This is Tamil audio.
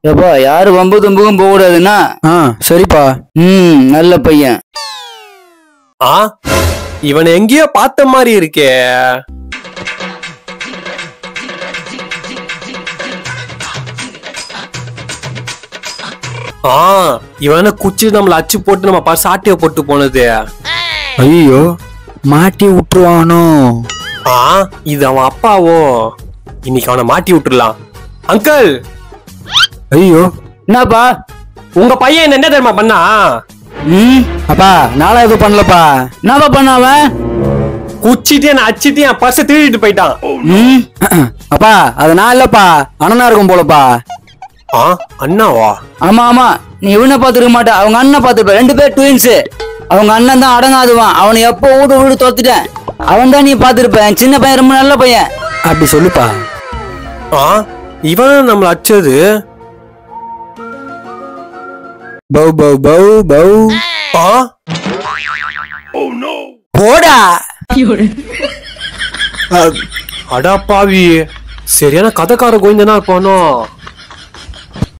எப்பா யாரு வம்பு தும்புக்கும் போக கூடாதுன்னா. சரிப்பா. நல்ல பையன். இவனை எங்கேயோ பார்த்த மாதிரி இருக்கே. இவனை குச்சி நம்மள அச்சு போட்டு நம்ம பர்ஸ் ஆட்டிய போட்டு போனது. ஐயோ மாட்டி விட்டுருவானோ? இது அவன் அப்பாவோ? இன்னைக்கு அவனை மாட்டி விட்டுறலாம். அங்கிள். ஐயோ என்னப்பா உங்க பையன் என்ன தெரியுமா பண்ணா? அப்பா நாளா எதுவும் பண்ணலப்பா. என்னப்பா பண்ணாவ? குச்சிட்டே நான் அச்சிட்டே என் பர்ஸ திருடிட்டு போயிட்டான். அப்பா அது நான் இல்லப்பா, அண்ணனா இருக்கும் போலப்பா. அண்ணாவா? ஆமா ஆமா, நீ இவனை பாத்துருக்க மாட்டா, அவங்க அண்ணன் பாத்துருப்ப. 2 பேர் ட்வின்ஸ். அவங்க அண்ணன் தான் அடங்காதுவான். அவனை எப்போ வீடு தோத்துட்டேன். அவன் தான் நீ பாத்துருப்ப. சின்ன பையன் ரொம்ப நல்ல பையன். அப்படி சொல்லுப்பா. இவன் நம்மள அச்சது. பௌ பௌ பௌ பௌ. போடா. அடா பாவி, சரியான கதைக்கார கோவிந்தனா இருப்பானோ?